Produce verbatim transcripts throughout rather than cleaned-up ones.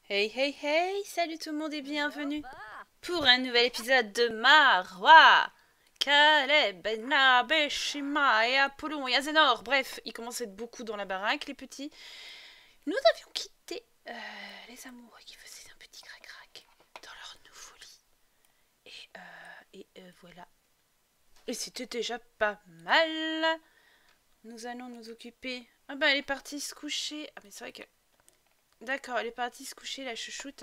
Hey hey hey, salut tout le monde et bienvenue pour un nouvel épisode de Marwa, Caleb, Benna, Beshima et Apollon et Azénor. Bref, ils commencent à être beaucoup dans la baraque, les petits. Nous avions quitté euh, les amoureux qui faisaient un petit crac-crac dans leur nouveau lit. Et, euh, et euh, voilà. Et c'était déjà pas mal. Nous allons nous occuper... Ah bah elle est partie se coucher. Ah mais c'est vrai que... D'accord, elle est partie se coucher, la chouchoute.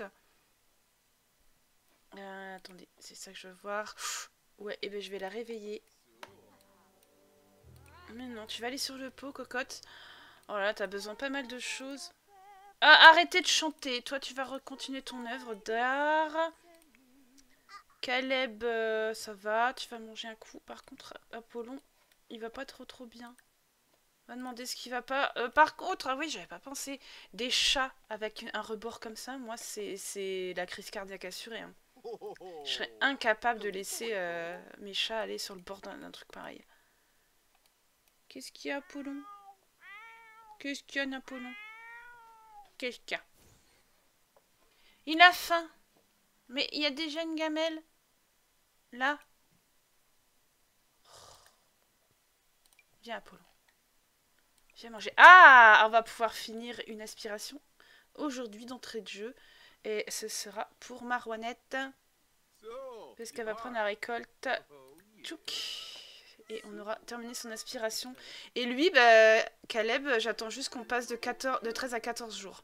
Euh, attendez, c'est ça que je veux voir. Ouais, et ben je vais la réveiller. Mais non, tu vas aller sur le pot, cocotte. Oh là, t'as besoin pas mal de choses. Ah, arrêtez de chanter. Toi, tu vas continuer ton œuvre d'art. Caleb, euh, ça va. Tu vas manger un coup. Par contre, Apollon, il va pas trop trop bien. Va demander ce qui va pas. Euh, par contre, ah oui, j'avais pas pensé. Des chats avec un rebord comme ça, moi, c'est la crise cardiaque assurée. Hein. Je serais incapable de laisser euh, mes chats aller sur le bord d'un truc pareil. Qu'est-ce qu'il y a, Apollon? Qu'est-ce qu'il y a, Apollon? Qu'est-ce qu'il y a? Il a faim. Mais il y a déjà une gamelle. Là. Viens, Apollon. Viens manger. Ah, on va pouvoir finir une aspiration aujourd'hui d'entrée de jeu. Et ce sera pour Marouanette. Parce qu'elle va prendre la récolte. Tchouk. Et on aura terminé son aspiration. Et lui, bah, Caleb, j'attends juste qu'on passe de, quatorze, de treize à quatorze jours.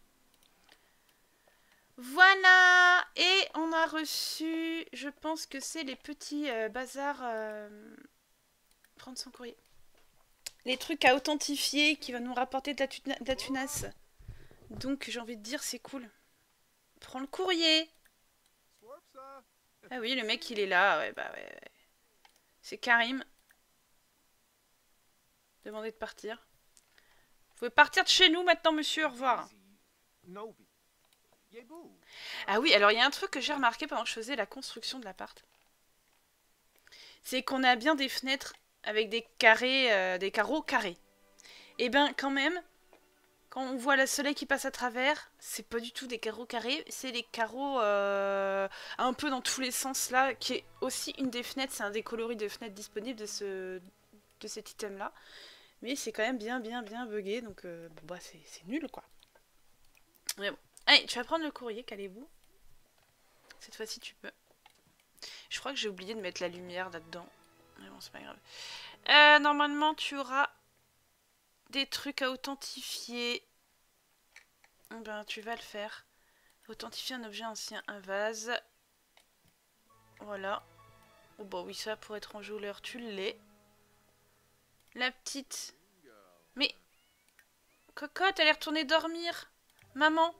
Voilà. Et on a reçu, je pense que c'est les petits euh, bazars. Euh, prendre son courrier. Les trucs à authentifier qui va nous rapporter de la, tuna de la tunasse. Donc j'ai envie de dire c'est cool. Prends le courrier. Ah oui, le mec il est là. Ouais, bah ouais. ouais. C'est Karim. Demandez de partir. Vous pouvez partir de chez nous maintenant, monsieur. Au revoir. Ah oui, alors il y a un truc que j'ai remarqué pendant que je faisais la construction de l'appart. C'est qu'on a bien des fenêtres avec des carrés, euh, des carreaux carrés. Et ben quand même, quand on voit le soleil qui passe à travers, c'est pas du tout des carreaux carrés, c'est des carreaux euh, un peu dans tous les sens là, qui est aussi une des fenêtres, c'est un des coloris de fenêtres disponibles de, ce, de cet item là. Mais c'est quand même bien bien bien bugué, donc euh, bah, c'est nul quoi. Mais bon. Allez, tu vas prendre le courrier, calez-vous. Cette fois-ci tu peux. Je crois que j'ai oublié de mettre la lumière là-dedans. Mais bon, c'est pas grave. Euh, normalement, tu auras des trucs à authentifier. Ben, tu vas le faire. Authentifier un objet ancien, un vase. Voilà. Oh bah oui, ça, pour être en joueur, tu l'es. La petite... Mais... Cocotte, elle est retournée dormir. Maman.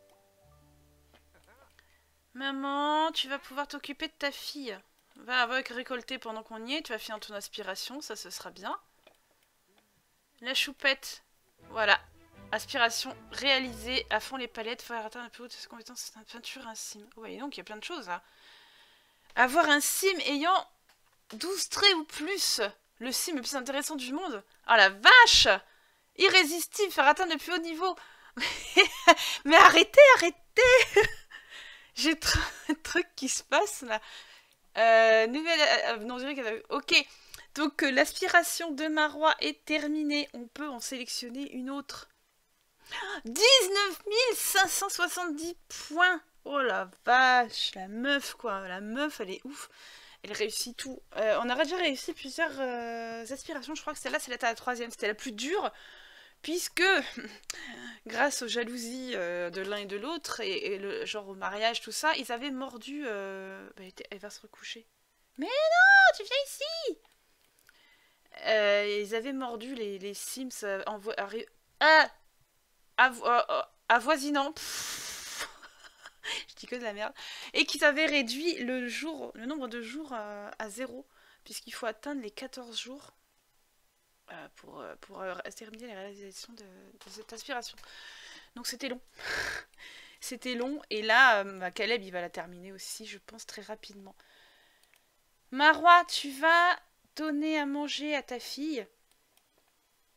Maman, tu vas pouvoir t'occuper de ta fille. Va avec récolter pendant qu'on y est. Tu vas finir ton aspiration, ça, ce sera bien. La choupette. Voilà. Aspiration réalisée. À fond les palettes. Faut atteindre un peu de ses compétences. C'est une peinture, un sim. Ouais, donc il y a plein de choses là. Avoir un sim ayant douze traits ou plus. Le sim le plus intéressant du monde. Oh la vache! Irrésistible, faire atteindre le plus haut niveau. Mais arrêtez, arrêtez! J'ai un truc qui se passe là. Euh, nouvelle... Euh, non, je dirais qu'elle a... Ok. Donc euh, l'aspiration de Marois est terminée. On peut en sélectionner une autre. dix-neuf mille cinq cent soixante-dix points. Oh la vache, la meuf quoi. La meuf, elle est ouf. Elle réussit tout. Euh, on aurait déjà réussi plusieurs euh, aspirations. Je crois que celle-là, c'est la troisième. C'était la plus dure. Puisque, grâce aux jalousies euh, de l'un et de l'autre, et, et le genre au mariage, tout ça, ils avaient mordu... Euh... Bah, elle, était... elle va se recoucher. Mais non, tu viens ici. euh, Ils avaient mordu les, les Sims euh, en vo... ah, avo... euh, avoisinant. Je dis que de la merde. Et qu'ils avaient réduit le, jour, le nombre de jours à, à zéro. Puisqu'il faut atteindre les quatorze jours. Euh, pour, euh, pour euh, terminer la réalisation de, de cette aspiration. Donc c'était long. C'était long. Et là, euh, bah, Caleb, il va la terminer aussi, je pense, très rapidement. Marois, tu vas donner à manger à ta fille.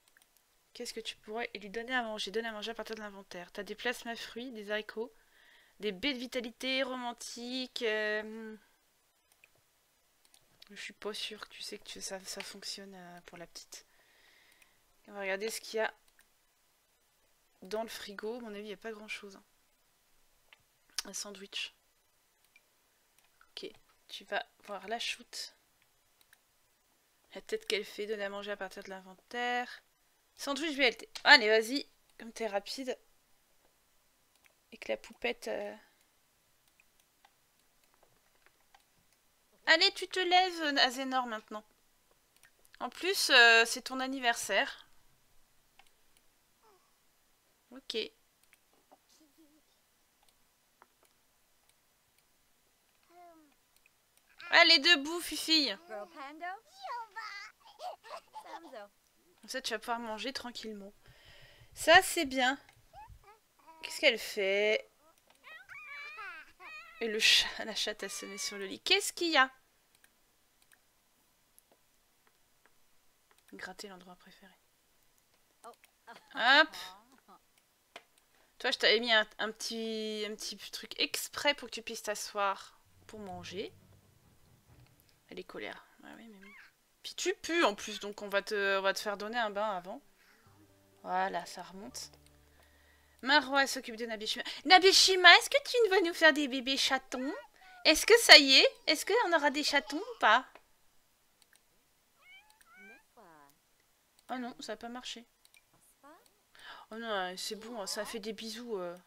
Qu'est-ce que tu pourrais lui donner à manger? Donner à manger à partir de l'inventaire. Tu as des plasma fruits, des haricots, Des baies de vitalité romantiques. Euh... Je suis pas sûre que tu sais que tu, ça, ça fonctionne euh, pour la petite. On va regarder ce qu'il y a dans le frigo. À mon avis, il n'y a pas grand chose. Hein. Un sandwich. Ok, tu vas voir la shoot. La tête qu'elle fait, donner à manger à partir de l'inventaire. Sandwich V L T. Allez, vas-y, comme t'es rapide. Et que la poupette... Euh... Allez, tu te lèves, Azénor, maintenant. En plus, euh, c'est ton anniversaire. Ok. Allez, debout, fifille. Comme ça, tu vas pouvoir manger tranquillement. Ça, c'est bien. Qu'est-ce qu'elle fait? Et le chat, la chatte a sonné sur le lit. Qu'est-ce qu'il y a? Gratter l'endroit préféré. Hop. Toi, je t'avais mis un, un, petit, un petit truc exprès pour que tu puisses t'asseoir pour manger. Elle est colère. Ah oui, mais bon. Puis tu pues en plus, donc on va, te, on va te faire donner un bain avant. Voilà, ça remonte. Marwa s'occupe de Nabishima. Nabishima, est-ce que tu vas nous faire des bébés chatons? Est-ce que ça y est? Est-ce qu'on aura des chatons ou pas? Oh non, ça n'a pas marché. Oh non, c'est bon, ça fait des bisous. Euh.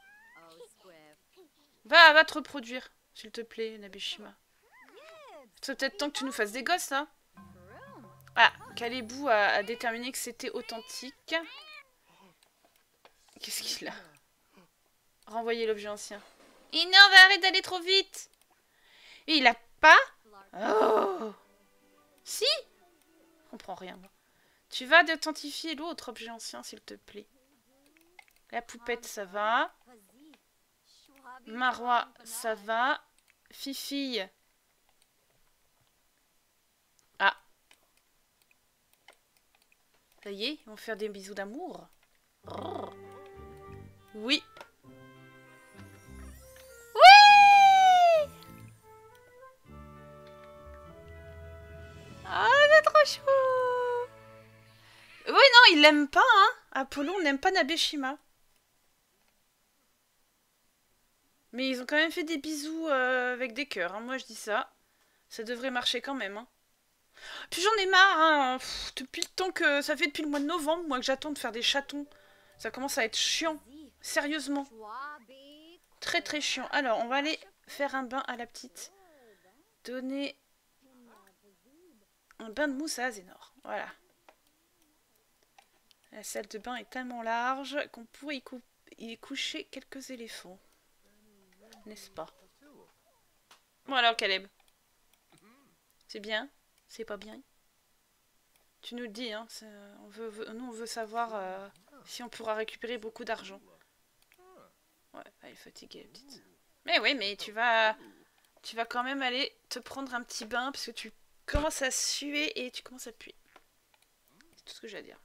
Va, va te reproduire, s'il te plaît, Nabishima. C'est peut-être temps que tu nous fasses des gosses, là. Ah, Kalebou a, a déterminé que c'était authentique. Qu'est-ce qu'il a? Renvoyer l'objet ancien. Et non, va arrêter d'aller trop vite. Et il a pas? Oh. Si? Je comprends rien. Tu vas d'authentifier l'autre objet ancien, s'il te plaît. La poupette, ça va. Marwa, ça va. Fifille. Ah. Ça y est, ils vont faire des bisous d'amour. Oui. Oui. Ah, c'est trop chou. Oui, non, il l'aime pas, hein. Apollon n'aime pas Nabeshima. Mais ils ont quand même fait des bisous euh, avec des cœurs, hein. Moi, je dis ça. Ça devrait marcher quand même, hein. Puis j'en ai marre, hein. Pff, depuis le temps que... Ça fait depuis le mois de novembre, moi, que j'attends de faire des chatons. Ça commence à être chiant. Sérieusement. Très, très chiant. Alors, on va aller faire un bain à la petite. Donner un bain de mousse à Azénor. Voilà. La salle de bain est tellement large qu'on pourrait y, cou y coucher quelques éléphants. N'est-ce pas? Bon alors, Caleb. C'est bien? C'est pas bien? Tu nous le dis, hein. On veut, veut, nous, on veut savoir euh, si on pourra récupérer beaucoup d'argent. Ouais, elle est fatiguée, la petite. Mais oui, mais tu vas, tu vas quand même aller te prendre un petit bain parce que tu commences à suer et tu commences à puer. C'est tout ce que j'ai à dire.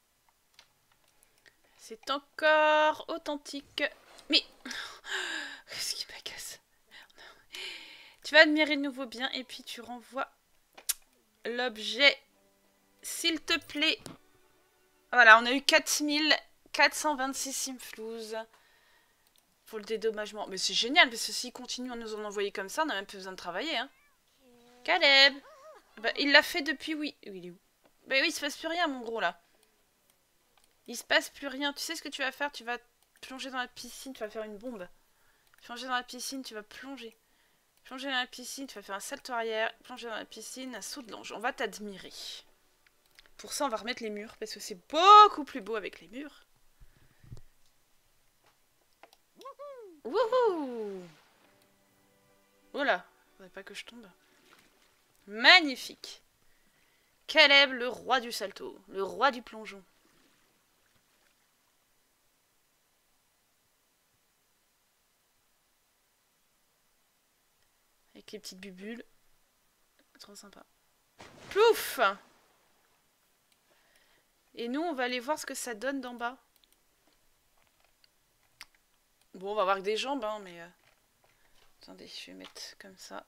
C'est encore authentique. Mais... Qu'est-ce qui m'agace? Tu vas admirer de nouveau bien et puis tu renvoies l'objet. S'il te plaît. Voilà, on a eu quatre mille quatre cent vingt-six simflouz pour le dédommagement. Mais c'est génial parce que s'il continue à nous en envoyer comme ça, on n'a même plus besoin de travailler. Hein. Caleb. Bah, il l'a fait depuis, oui. Il est où? Bah oui, il se passe plus rien, mon gros, là. Il se passe plus rien. Tu sais ce que tu vas faire? Tu vas plonger dans la piscine, tu vas faire une bombe. Plonger dans la piscine, tu vas plonger. Plonger dans la piscine, tu vas faire un salto arrière. Plonger dans la piscine, un saut de l'ange. On va t'admirer. Pour ça, on va remettre les murs, parce que c'est beaucoup plus beau avec les murs. Wouhou! Oh là, faudrait pas que je tombe. Magnifique. Caleb, le roi du salto, le roi du plongeon. Avec les petites bubules. Trop sympa. Plouf! Et nous, on va aller voir ce que ça donne d'en bas. Bon, on va voir que des jambes, hein, mais... Euh... Attendez, je vais mettre comme ça.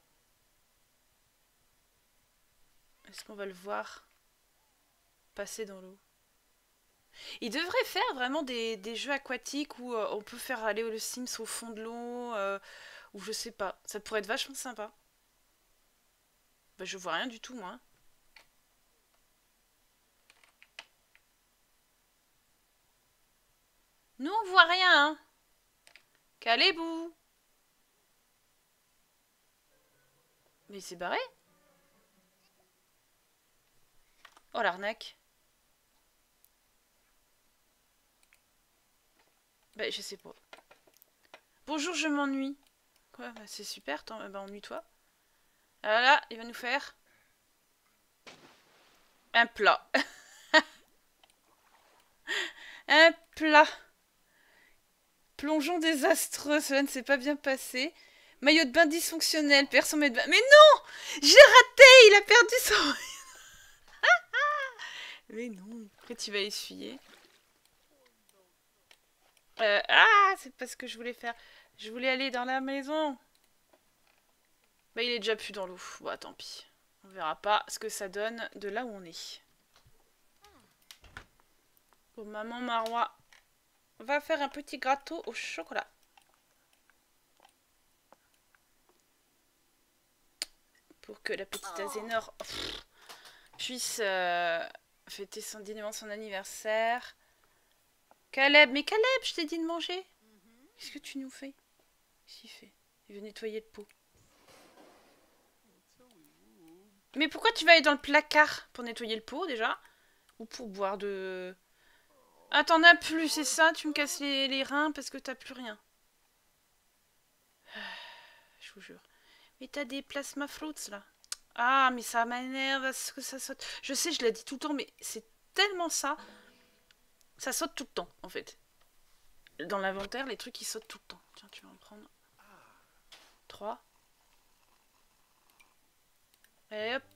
Est-ce qu'on va le voir passer dans l'eau? Il devrait faire vraiment des, des jeux aquatiques où euh, on peut faire aller le Sims au fond de l'eau, euh, ou je sais pas. Ça pourrait être vachement sympa. Bah, je vois rien du tout, moi. Nous, on voit rien, hein. Calez-vous. Mais il s'est barré. Oh, l'arnaque. Bah, je sais pas. Bonjour, je m'ennuie. Quoi, bah, c'est super, bah, ennuie-toi. Ah là, il va nous faire... un plat. Un plat. Plongeon désastreux, cela ne s'est pas bien passé. Maillot de bain dysfonctionnel, perd son maillot de bain. Mais non! J'ai raté! Il a perdu son... Mais non. Après, tu vas essuyer. Euh, ah, c'est pas ce que je voulais faire. Je voulais aller dans la maison. Bah, il est déjà plus dans l'eau. Bon, tant pis. On verra pas ce que ça donne de là où on est. Bon, maman Marois va faire un petit gâteau au chocolat. Pour que la petite Azénor oh, puisse euh, fêter son dignement son anniversaire. Caleb, mais Caleb, je t'ai dit de manger. Qu'est-ce que tu nous fais? Qu'est-ce qu'il fait? Il veut nettoyer le pot. Mais pourquoi tu vas aller dans le placard? Pour nettoyer le pot déjà? Ou pour boire de... Ah, t'en as plus, c'est ça? Tu me casses les, les reins parce que t'as plus rien. Je vous jure. Mais t'as des plasma fruits là. Ah, mais ça m'énerve ce que ça saute. Je sais, je l'ai dit tout le temps, mais c'est tellement ça. Ça saute tout le temps, en fait. Dans l'inventaire, les trucs, ils sautent tout le temps. Tiens, tu vas en prendre trois. Allez, hop.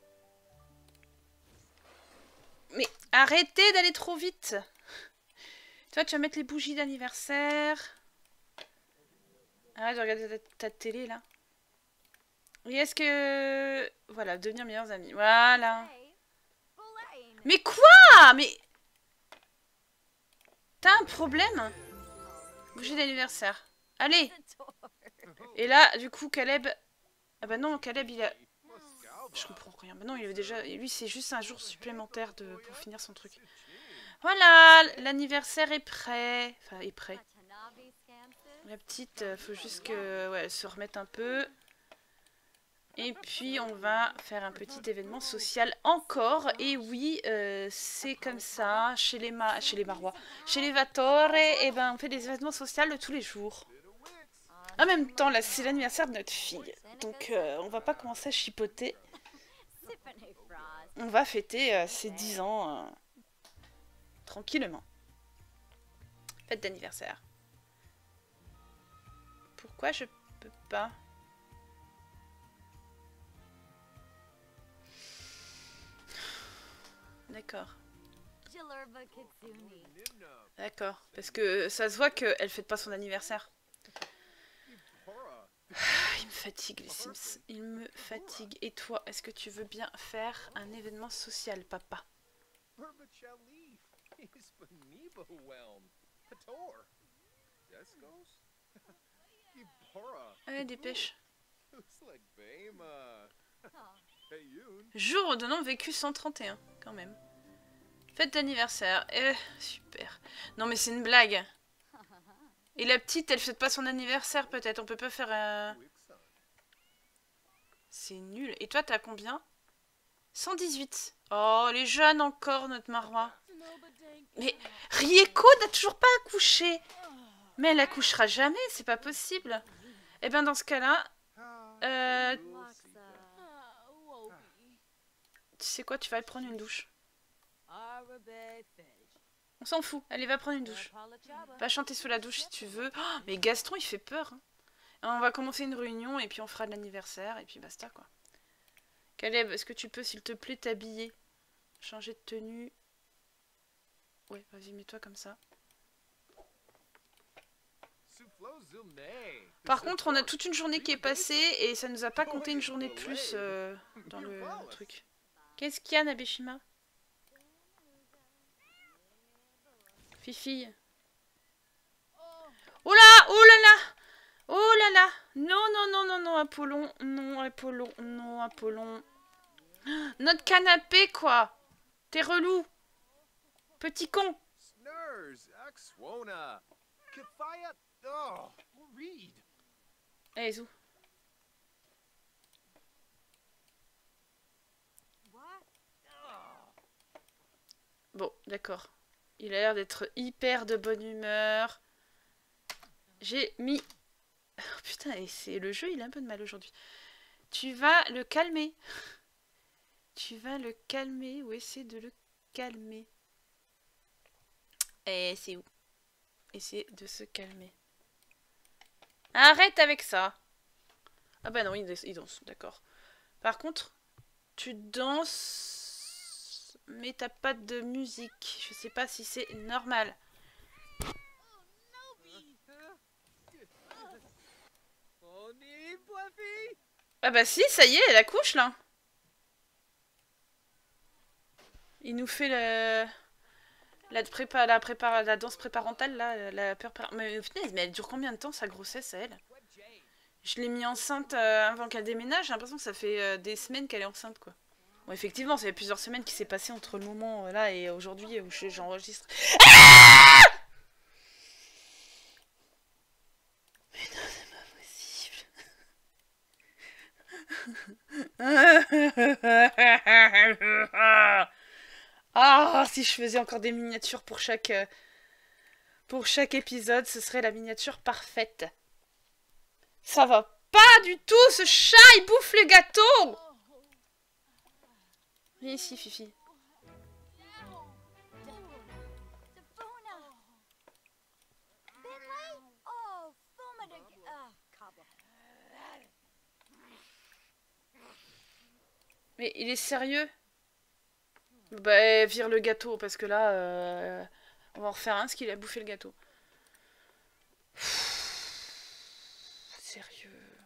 Mais arrêtez d'aller trop vite. Toi, tu vas mettre les bougies d'anniversaire. Arrête de regarder ta, ta télé, là. Et est-ce que... Voilà, devenir meilleurs amis. Voilà. Mais quoi? Mais... T'as un problème? Bougie d'anniversaire. Allez. Et là, du coup, Caleb... Ah bah non, Caleb, il a... Je comprends rien. Bah non, il avait déjà... Lui, c'est juste un jour supplémentaire de... pour finir son truc. Voilà, l'anniversaire est prêt. Enfin, est prêt. La petite, euh, faut juste que... Ouais, elle se remette un peu. Et puis, on va faire un petit événement social encore. Et oui, euh, c'est comme ça, chez les, ma... chez les Marois. Chez les Vatore, et ben, on fait des événements sociaux de tous les jours. En même temps, là, c'est l'anniversaire de notre fille. Donc, euh, on va pas commencer à chipoter. On va fêter euh, ses dix ans euh, tranquillement. Fête d'anniversaire. Pourquoi je peux pas? D'accord. D'accord. Parce que ça se voit qu'elle fête pas son anniversaire. Il me fatigue les Sims. Il me fatigue. Et toi, est-ce que tu veux bien faire un événement social, papa? Allez, dépêche. Jour de nom vécu cent trente et un, quand même. Fête d'anniversaire. Eh, super. Non, mais c'est une blague. Et la petite, elle fête pas son anniversaire, peut-être. On peut pas faire... Euh... C'est nul. Et toi, t'as combien? cent dix-huit. Oh, les jeunes encore, notre Marois. Mais Rieko n'a toujours pas accouché. Mais elle accouchera jamais, c'est pas possible. Eh bien, dans ce cas-là... Euh... Tu sais quoi, tu vas aller prendre une douche. On s'en fout, allez, va prendre une douche. Va chanter sous la douche si tu veux. Oh, mais Gaston, il fait peur. Hein. On va commencer une réunion et puis on fera de l'anniversaire et puis basta, quoi. Caleb, est-ce que tu peux, s'il te plaît, t'habiller? Changer de tenue. Ouais, vas-y, mets-toi comme ça. Par contre, on a toute une journée qui est passée et ça nous a pas compté une journée de plus euh, dans le truc. Qu'est-ce qu'il y a, Nabeshima? Fifi. Oh là! Oh là là! Oh là là! Non, non, non, non, non, Apollon. Non, Apollon. Non, Apollon. Notre canapé, quoi! T'es relou! Petit con! Allez, zou. Bon, d'accord. Il a l'air d'être hyper de bonne humeur. J'ai mis... Oh, putain, et c'est le jeu, il a un peu de mal aujourd'hui. Tu vas le calmer. Tu vas le calmer ou essayer de le calmer. Et c'est où? Essayer de se calmer. Arrête avec ça. Ah bah non, il, il danse, d'accord. Par contre, tu danses, mais t'as pas de musique. Je sais pas si c'est normal. Ah bah si, ça y est, elle accouche là. Il nous fait le... La, prépa... la, prépa... la danse préparentale là, la peur... Mais, mais elle dure combien de temps sa grossesse à elle? Je l'ai mis enceinte euh, avant qu'elle déménage, j'ai l'impression que ça fait euh, des semaines qu'elle est enceinte quoi. Bon effectivement, ça fait plusieurs semaines qui s'est passé entre le moment euh, là et aujourd'hui où j'enregistre. Ah mais non, c'est pas possible. Ah, si je faisais encore des miniatures pour chaque euh, pour chaque épisode, ce serait la miniature parfaite. Ça va pas du tout, ce chat, il bouffe le gâteau. Viens ici, Fifi. Mais il est sérieux? Bah, vire le gâteau, parce que là, euh, on va en refaire un, parce qu'il a bouffé le gâteau. Sérieux.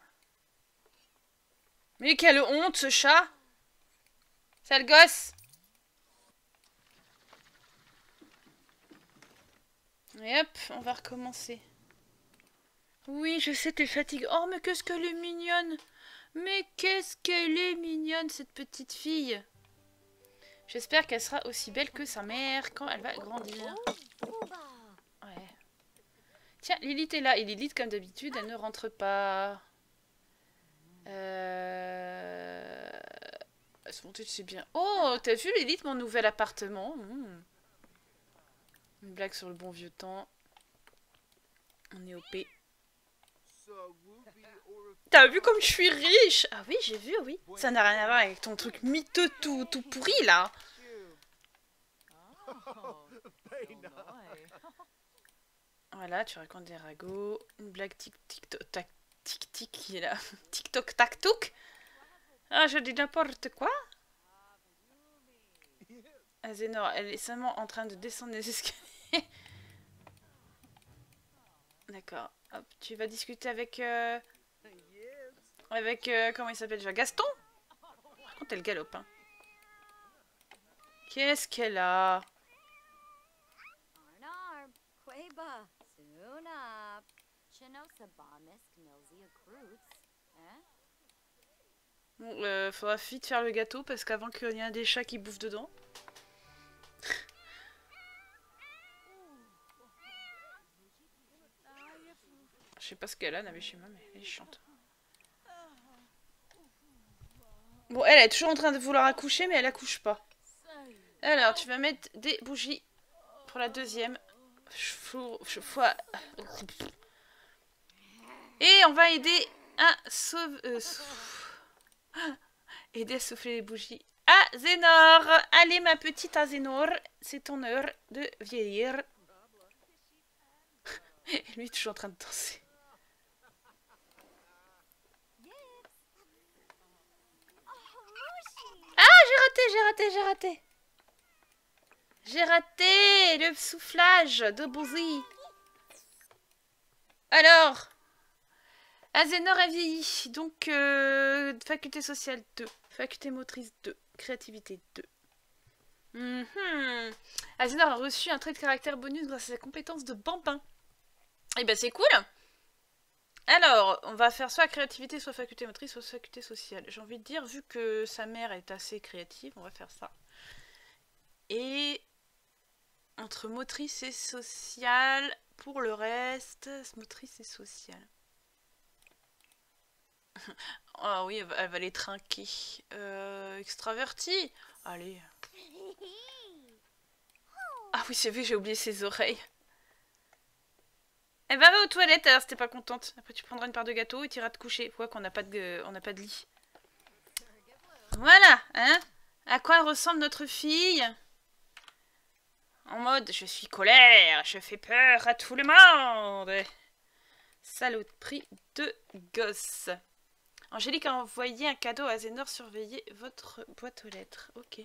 Mais quelle honte, ce chat! Sale gosse! Et hop, on va recommencer. Oui, je sais, t'es fatiguée. Oh, mais qu'est-ce qu'elle est mignonne! Mais qu'est-ce qu'elle est mignonne, cette petite fille! J'espère qu'elle sera aussi belle que sa mère quand elle va grandir. Ouais. Tiens, Lilith est là. Et Lilith, comme d'habitude, elle ne rentre pas. Euh... Elle se monter, c'est bien. Oh, t'as vu, Lilith, mon nouvel appartement? Mmh. Une blague sur le bon vieux temps. On est O P. T'as vu comme je suis riche? Ah oui, j'ai vu, oui. Ça n'a rien à voir avec ton truc miteux tout, tout pourri, là. Voilà, tu racontes des ragots. Une blague tic-tic-toc, tic-tic qui est là. Tic-toc-tac-toc. Ah, je dis n'importe quoi. Azénor, elle est seulement en train de descendre les escaliers. D'accord. Hop, tu vas discuter avec... Euh... Avec... Euh, comment il s'appelle déjà? Gaston? Par contre, elle galope, hein. Qu'est-ce qu'elle a? Bon, euh, faudra vite faire le gâteau parce qu'avant qu'il y ait un des chats qui bouffe dedans. Je sais pas ce qu'elle a, Nabeshima, mais elle est chiante. Bon, elle est toujours en train de vouloir accoucher, mais elle accouche pas. Alors, tu vas mettre des bougies pour la deuxième. Fois. Et on va aider à sauver... Euh, aider à souffler les bougies. Azénor! Allez, ma petite Azénor, c'est ton heure de vieillir. Et lui, toujours en train de danser. Ah, j'ai raté, j'ai raté, j'ai raté. J'ai raté le soufflage de bougie. Alors, Azénor a vieilli. Donc, euh, faculté sociale deux. Faculté motrice deux. Créativité deux. Mm-hmm. Azénor a reçu un trait de caractère bonus grâce à sa compétence de bambin. Et ben c'est cool. Alors, on va faire soit créativité, soit faculté motrice, soit faculté sociale. J'ai envie de dire, vu que sa mère est assez créative, on va faire ça. Et entre motrice et sociale, pour le reste, motrice et sociale. Ah oui, elle va, elle va les trinquer. Euh, extravertie. Allez. Ah oui, c'est vrai, j'ai oublié ses oreilles. Elle va, va aux toilettes, alors si t'es pas contente. Après, tu prendras une part de gâteau et tu iras te coucher. Quoi qu'on n'a pas, de, on n'a pas de lit. Voilà, hein. À quoi ressemble notre fille? En mode, je suis colère, je fais peur à tout le monde. Saloperie de gosse. Angélique a envoyé un cadeau à Azénor, surveiller votre boîte aux lettres. Ok.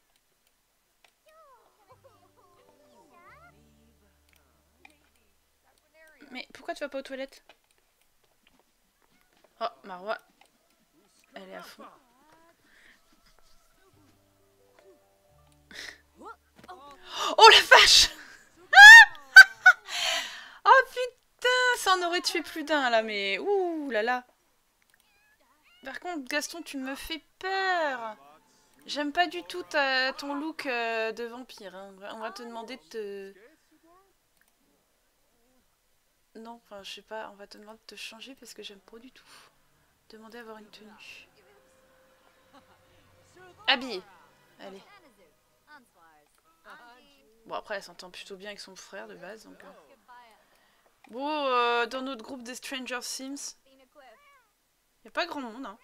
Mais pourquoi tu vas pas aux toilettes? Oh, Marwa. Elle est à fond. Oh la vache. Oh putain, ça en aurait tué plus d'un là, mais ouh là là. Par contre, Gaston, tu me fais peur. J'aime pas du tout ta, ton look euh, de vampire. Hein. On va te demander de te... Non, enfin, je sais pas, on va te demander de te changer parce que j'aime pas du tout. Demander à avoir une tenue. Habillée. Allez. Bon, après, elle s'entend plutôt bien avec son frère de base, donc... Euh... Bon, euh, dans notre groupe des Stranger Sims, y a pas grand monde, hein.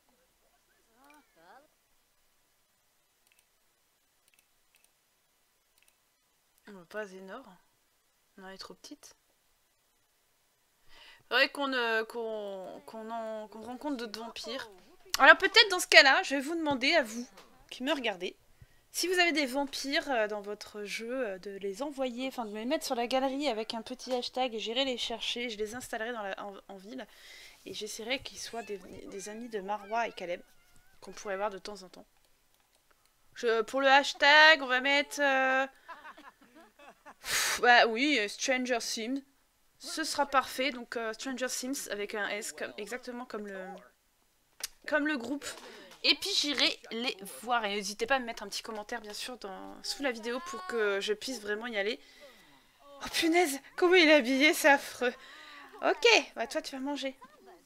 On pas énorme. Non, elle est trop petite. C'est vrai qu'on euh, qu'on qu'on qu'on rencontre d'autres vampires. Alors peut-être dans ce cas-là, je vais vous demander à vous, qui me regardez, si vous avez des vampires euh, dans votre jeu, euh, de les envoyer, enfin de me les mettre sur la galerie avec un petit hashtag et j'irai les chercher, je les installerai dans la, en, en ville et j'essaierai qu'ils soient des, des amis de Marwa et Caleb, qu'on pourrait voir de temps en temps. Je, pour le hashtag, on va mettre... Euh... Pff, bah oui, Stranger Sims. Ce sera parfait, donc euh, Stranger Sims avec un S, comme, exactement comme le, comme le groupe. Et puis j'irai les voir. Et n'hésitez pas à me mettre un petit commentaire, bien sûr, dans, sous la vidéo pour que je puisse vraiment y aller. Oh punaise, comment il est habillé, c'est affreux. Ok, bah toi tu vas manger.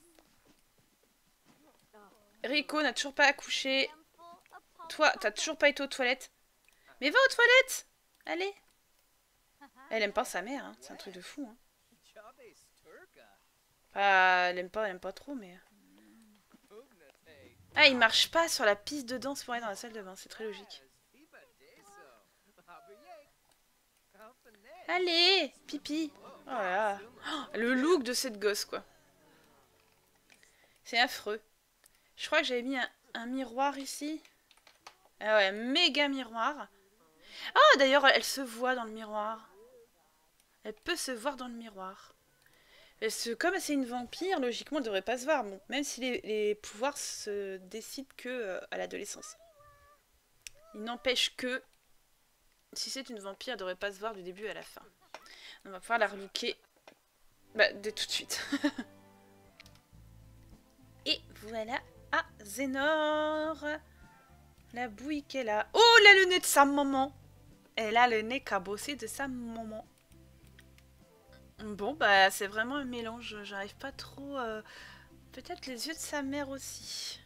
Rico n'a toujours pas accouché. Toi, t'as toujours pas été aux toilettes. Mais va aux toilettes. Allez. Elle aime pas sa mère, hein. C'est un truc de fou. Hein. Bah, elle aime pas, elle aime pas trop, mais... Ah, il marche pas sur la piste de danse pour aller dans la salle de bain, c'est très logique. Allez, pipi. Oh là là. Oh, le look de cette gosse, quoi. C'est affreux. Je crois que j'avais mis un, un miroir ici. Ah ouais, méga miroir. Oh, d'ailleurs, elle se voit dans le miroir. Elle peut se voir dans le miroir. Ce, comme c'est une vampire, logiquement, elle ne devrait pas se voir. Bon, même si les, les pouvoirs se décident que euh, à l'adolescence. Il n'empêche que, si c'est une vampire, elle ne devrait pas se voir du début à la fin. On va pouvoir la relooker bah, dès tout de suite. Et voilà Azénor. La bouille qu'elle a. Oh, elle a le nez de sa maman. Elle a le nez cabossé de sa maman. Bon, bah, c'est vraiment un mélange. J'arrive pas trop... Euh... Peut-être les yeux de sa mère aussi.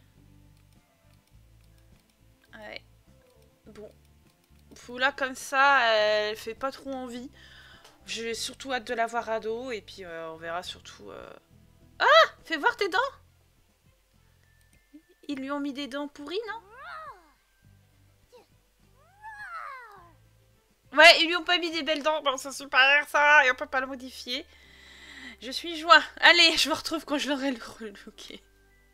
Ouais. Bon. Là, comme ça, elle fait pas trop envie. J'ai surtout hâte de la voir ado. Et puis, euh, on verra surtout... Euh... Ah! Fais voir tes dents! Ils lui ont mis des dents pourries, non? Ouais, ils lui ont pas mis des belles dents. Bon, c'est super, ça. Et on peut pas le modifier. Je suis joint. Allez, je me retrouve quand je l'aurai le relooké.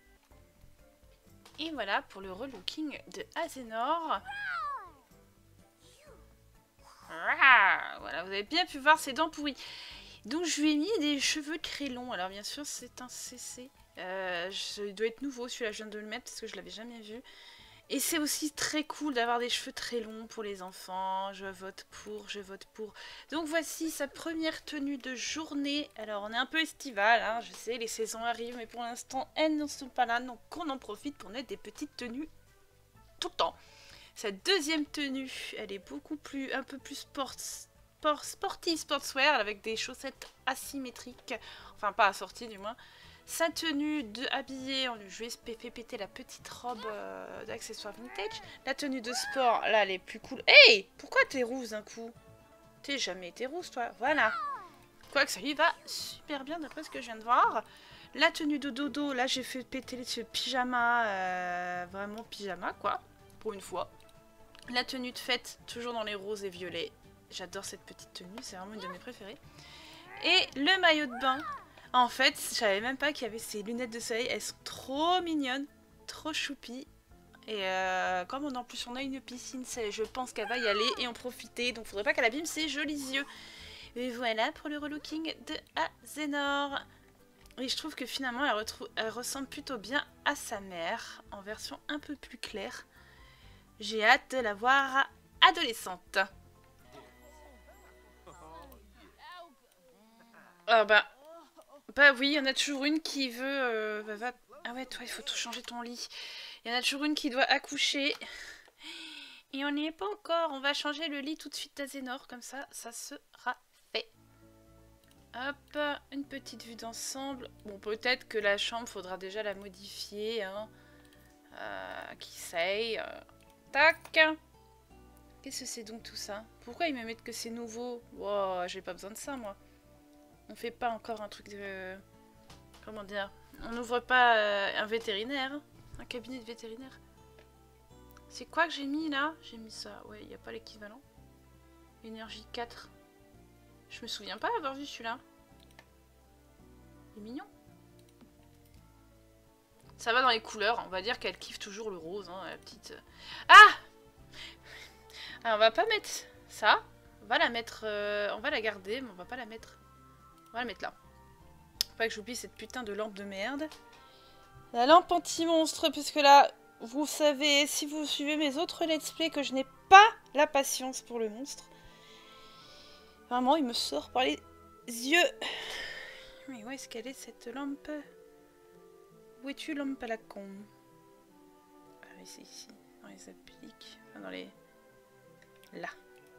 Et voilà pour le relooking de Azénor. Voilà, vous avez bien pu voir ses dents pourries. Donc je lui ai mis des cheveux très longs. Alors bien sûr c'est un C C. Euh, je, il doit être nouveau celui-là, je viens de le mettre parce que je l'avais jamais vu. Et c'est aussi très cool d'avoir des cheveux très longs pour les enfants. Je vote pour, je vote pour. Donc voici sa première tenue de journée. Alors on est un peu estival, hein, je sais, les saisons arrivent, mais pour l'instant elles ne sont pas là. Donc on en profite pour mettre des petites tenues tout le temps. Sa deuxième tenue, elle est beaucoup plus, un peu plus sport, sport, sportive, sportswear, avec des chaussettes asymétriques. Enfin pas assorties du moins. Sa tenue de habillée, on lui fait péter la petite robe euh, d'accessoires vintage. La tenue de sport, là, elle est plus cool. Hey, pourquoi t'es rousse d'un coup? T'es jamais été rousse, toi. Voilà. Quoique ça lui va super bien d'après ce que je viens de voir. La tenue de dodo, là, j'ai fait péter ce pyjama, euh, vraiment pyjama, quoi, pour une fois. La tenue de fête, toujours dans les roses et violets. J'adore cette petite tenue, c'est vraiment une de mes préférées. Et le maillot de bain. En fait, je savais même pas qu'il y avait ces lunettes de soleil. Elles sont trop mignonnes, trop choupies. Et euh, comme on, en plus on a une piscine, je pense qu'elle va y aller et en profiter. Donc faudrait pas qu'elle abîme ses jolis yeux. Et voilà pour le relooking de Azenor. Et je trouve que finalement elle, elle ressemble plutôt bien à sa mère, en version un peu plus claire. J'ai hâte de la voir adolescente. Ah bah... Bah oui, il y en a toujours une qui veut... Euh, bah, va... Ah ouais, toi, il faut tout changer ton lit. Il y en a toujours une qui doit accoucher. Et on n'y est pas encore. On va changer le lit tout de suite d'Azenor. Comme ça, ça sera fait. Hop, une petite vue d'ensemble. Bon, peut-être que la chambre, faudra déjà la modifier. Hein. Euh, qui sait. Euh... Tac. Qu'est-ce que c'est donc tout ça? Pourquoi ils me mettent que c'est nouveau? Wow, j'ai pas besoin de ça, moi. On fait pas encore un truc de... Comment dire? On n'ouvre pas euh, un vétérinaire. Un cabinet de vétérinaire. C'est quoi que j'ai mis là? J'ai mis ça. Ouais, il n'y a pas l'équivalent. Énergie quatre. Je me souviens pas avoir vu celui-là. Il est mignon. Ça va dans les couleurs. On va dire qu'elle kiffe toujours le rose. Hein, la petite... Ah! Alors, on va pas mettre ça. On va la mettre... Euh... On va la garder, mais on va pas la mettre... On va la mettre là. Faut pas que j'oublie cette putain de lampe de merde. La lampe anti-monstre, parce que là, vous savez, si vous suivez mes autres let's play, que je n'ai pas la patience pour le monstre. Vraiment, il me sort par les yeux. Mais où est-ce qu'elle est, cette lampe? Où es-tu, lampe à la con? Ah oui, c'est ici, dans les appliques. Enfin, dans les... Là.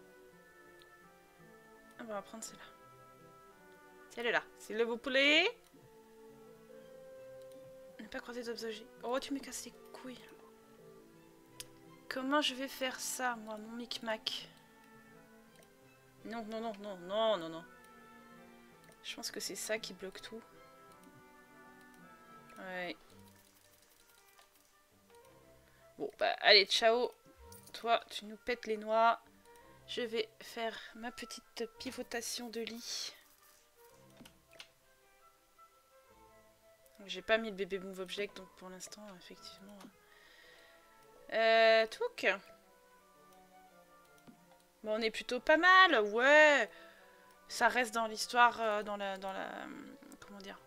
Ah, on va prendre celle-là. Celle-là, s'il vous plaît. Ne pas croiser d'objets. Oh, tu me casses les couilles. Comment je vais faire ça, moi, mon micmac? Non, non, non, non, non, non, non. Je pense que c'est ça qui bloque tout. Ouais. Bon, bah, allez, ciao. Toi, tu nous pètes les noix. Je vais faire ma petite pivotation de lit. J'ai pas mis le bébé move object, donc pour l'instant, effectivement... Euh, Touk. Bon, on est plutôt pas mal, ouais. Ça reste dans l'histoire, euh, dans la... dans la... Comment dire?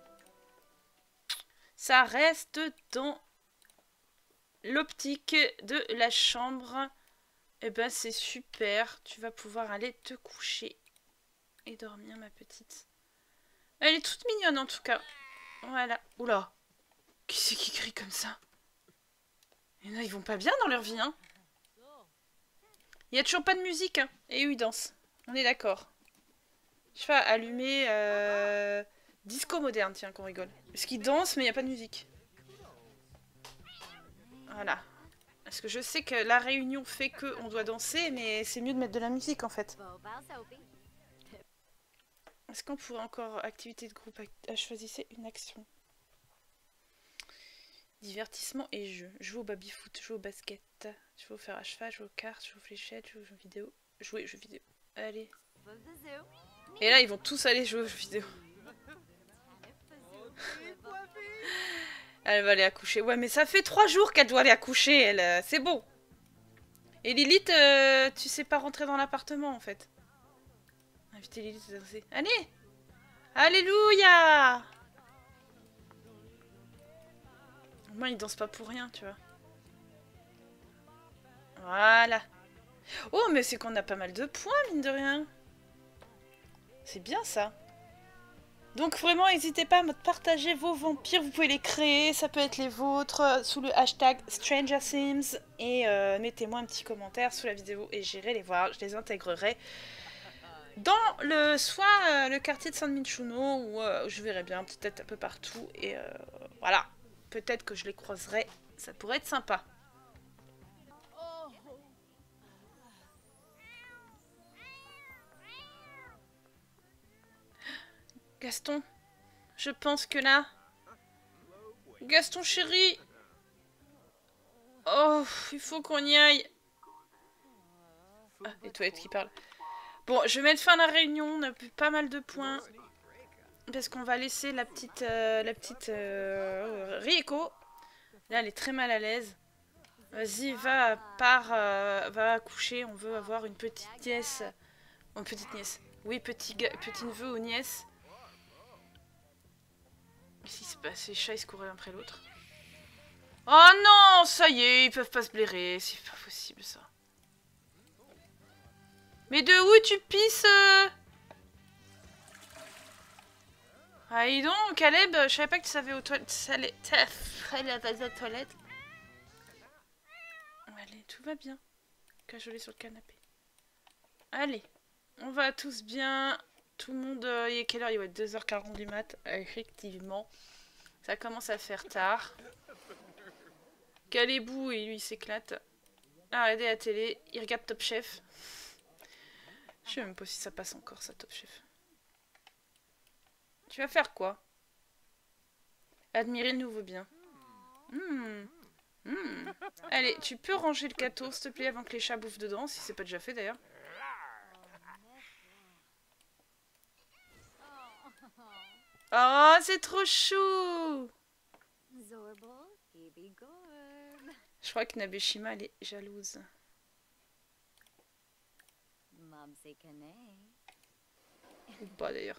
Ça reste dans l'optique de la chambre. Et ben, c'est super. Tu vas pouvoir aller te coucher et dormir, ma petite. Elle est toute mignonne, en tout cas. Voilà. Oula. Qui c'est qui crie comme ça? Il y en a, ils vont pas bien dans leur vie, hein. Il y a toujours pas de musique, hein. Et eux, ils dansent. On est d'accord. Je vais allumer... Euh... Disco moderne, tiens, qu'on rigole. Parce qu'ils dansent, mais il n'y a pas de musique. Voilà. Parce que je sais que la réunion fait qu'on doit danser, mais c'est mieux de mettre de la musique, en fait. Est-ce qu'on pourrait encore... Activité de groupe... Ah, choisissez une action. Divertissement et jeu. Jouer au baby-foot, jouer au basket, jouer au fer à cheval, jouer aux cartes, jouer aux fléchettes, jouer aux jeux vidéo. Jouer aux jeux vidéo. Allez. Et là, ils vont tous aller jouer aux jeux vidéo. Elle va aller accoucher. Ouais, mais ça fait trois jours qu'elle doit aller accoucher, elle. Euh, c'est bon. Et Lilith, euh, tu sais pas rentrer dans l'appartement, en fait. Invitez Lilith à danser. Allez! Alléluia! Moi, il danse pas pour rien, tu vois. Voilà. Oh, mais c'est qu'on a pas mal de points, mine de rien. C'est bien, ça. Donc, vraiment, n'hésitez pas à me partager vos vampires. Vous pouvez les créer, ça peut être les vôtres, euh, sous le hashtag Stranger Sims. Et euh, mettez-moi un petit commentaire sous la vidéo et j'irai les voir. Je les intégrerai dans le soit euh, le quartier de San Michuno, où euh, je verrai bien, peut-être un peu partout. Et euh, voilà. Peut-être que je les croiserai. Ça pourrait être sympa. Gaston, je pense que là... Gaston chéri. Oh, il faut qu'on y aille. Ah, les toilettes qui parlent. Bon, je vais mettre fin à la réunion, on a plus pas mal de points. Parce qu'on va laisser la petite... Euh, la petite... Euh, Rieko. Là, elle est très mal à l'aise. Vas-y, va, part, euh, va coucher, on veut avoir une petite nièce. Oh, une petite nièce. Oui, petit, petit neveu ou nièce. Qu'est-ce qui se passe? Ces chats, ils se couraient l'un après l'autre. Oh non, ça y est, ils peuvent pas se blairer. C'est pas possible, ça. Mais de où tu pisses? Ah, dis donc, Caleb, je savais pas que tu savais aux toilettes. Ça allait... la base de la toilette. Allez, tout va bien. Cajolé sur le canapé. Allez, on va tous bien. Tout le monde... Euh, il est quelle heure? Il va être deux heures quarante du mat. Euh, effectivement. Ça commence à faire tard. Calebou, et lui, il s'éclate. Ah, regardez la télé. Il regarde Top Chef. Je sais même pas si ça passe encore, ça, Top Chef. Tu vas faire quoi? Admirer le nouveau bien. Hmm. Hmm. Allez, tu peux ranger le gâteau, s'il te plaît, avant que les chats bouffent dedans, si c'est pas déjà fait, d'ailleurs. Oh, c'est trop chou! Je crois que Nabeshima, elle est jalouse. Ou pas, d'ailleurs.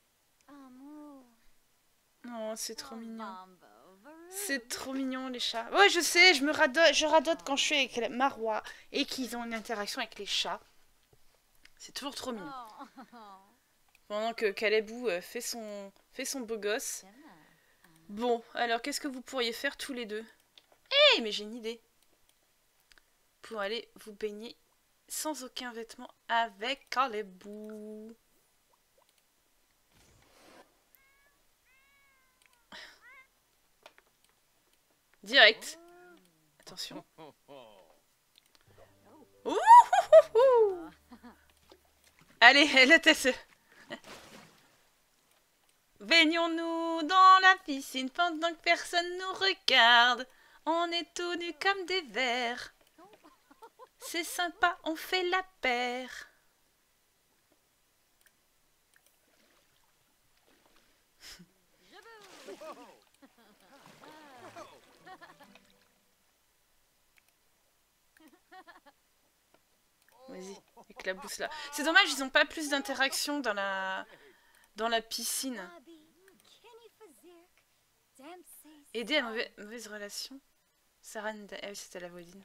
Oh, c'est trop mignon. C'est trop mignon, les chats. Ouais, je sais, je me radote, je radote quand je suis avec Marwa et qu'ils ont une interaction avec les chats. C'est toujours trop mignon. Pendant que Calebou euh, fait son, fait son beau gosse. Bon, alors qu'est-ce que vous pourriez faire tous les deux? Hé, hey, mais j'ai une idée. Pour aller vous baigner sans aucun vêtement avec Calebou. Direct. Attention. Ouh, ouh, ouh, ouh. Allez, la tête. Baignons-nous dans la piscine pendant que personne nous regarde. On est tout nus comme des vers. C'est sympa, on fait la paire. Vas-y, éclabousse là. C'est dommage, ils n'ont pas plus d'interaction dans la... dans la piscine. Aider à mauvaise, mauvaise relation. Sarah, ah oui, c'était la voisine.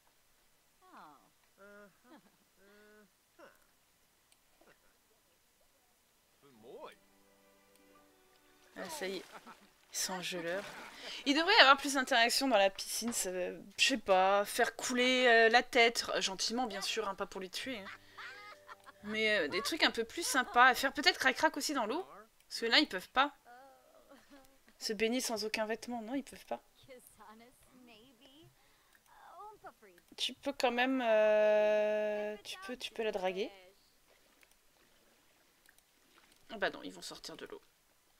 Ah, ça y est. Ils sont enjôleurs. Il devrait y avoir plus d'interaction dans la piscine. Ça, je sais pas, faire couler euh, la tête. Gentiment, bien sûr, hein, pas pour les tuer. Hein. Mais euh, des trucs un peu plus sympas. Faire peut-être crac-crac aussi dans l'eau. Parce que là, ils peuvent pas. Se baigner sans aucun vêtement. Non, ils peuvent pas. Tu peux quand même... Euh, tu peux, tu peux la draguer. Ah bah non, ils vont sortir de l'eau.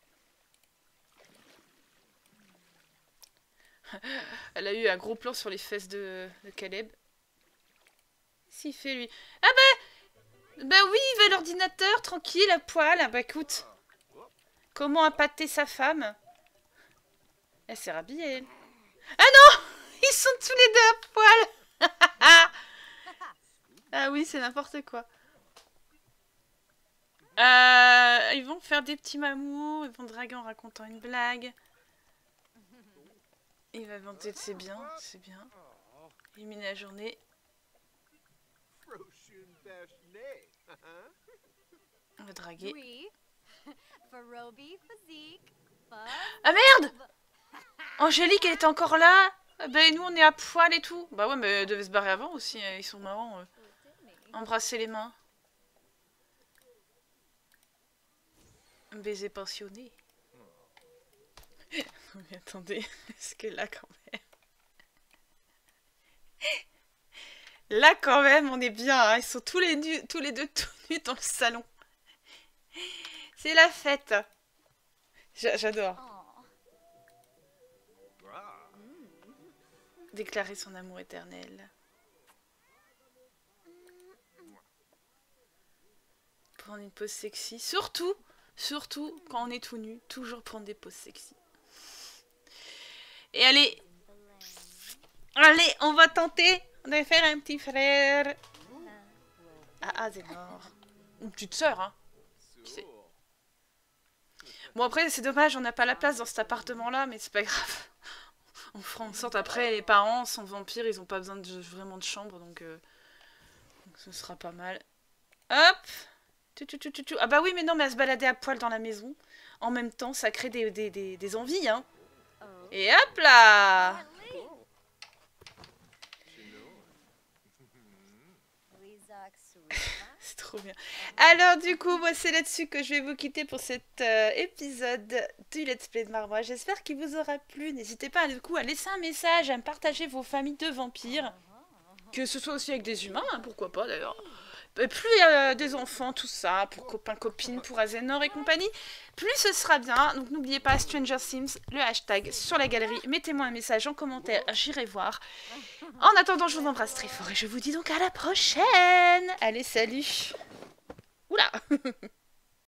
Elle a eu un gros plan sur les fesses de, de Caleb. S'il fait lui. Ah bah Bah oui, il va à l'ordinateur, tranquille, à poil. Ah bah écoute. Comment appâter sa femme? Elle s'est rhabillée, elle. Ah non! Ils sont tous les deux à poil. Ah oui, c'est n'importe quoi. Euh, ils vont faire des petits mamours, ils vont draguer en racontant une blague. Il va inventer, c'est bien, c'est bien. Éliminer la journée. On va draguer. Ah merde! Angélique, elle était encore là? Ben nous on est à poil et tout. Bah ouais, mais elle devait se barrer avant aussi, ils sont marrants. Euh. Embrasser les mains. Un baiser passionné. Mais attendez, est-ce que là quand même... Là quand même on est bien, hein. Ils sont tous les, nus, tous les deux tout nus dans le salon. C'est la fête. J'adore. Déclarer son amour éternel. Prendre une pose sexy. Surtout, surtout quand on est tout nu, toujours prendre des poses sexy. Et allez, allez, on va tenter de faire un petit frère. Ah, ah, c'est mort. Une petite sœur, hein. Qui sait. Bon, après, c'est dommage, on n'a pas la place dans cet appartement-là, mais c'est pas grave. On fera en sorte, après, les parents sont vampires, ils ont pas besoin de, vraiment de chambre, donc, euh, donc ce sera pas mal. Hop. Tu, tu, tu, tu, tu. Ah bah oui, mais non, mais à se balader à poil dans la maison, en même temps, ça crée des, des, des, des envies, hein. Et hop là. C'est trop bien. Alors du coup, moi c'est là-dessus que je vais vous quitter pour cet euh, épisode du Let's Play de Marmois. J'espère qu'il vous aura plu. N'hésitez pas du coup à laisser un message, à me partager vos familles de vampires. Que ce soit aussi avec des humains, hein, pourquoi pas d'ailleurs. Plus il y a des enfants, tout ça, pour copains, copines, pour Azenor et compagnie, plus ce sera bien. Donc n'oubliez pas Stranger Sims, le hashtag sur la galerie. Mettez-moi un message en commentaire, j'irai voir. En attendant, je vous embrasse très fort et je vous dis donc à la prochaine. Allez, salut. Oula.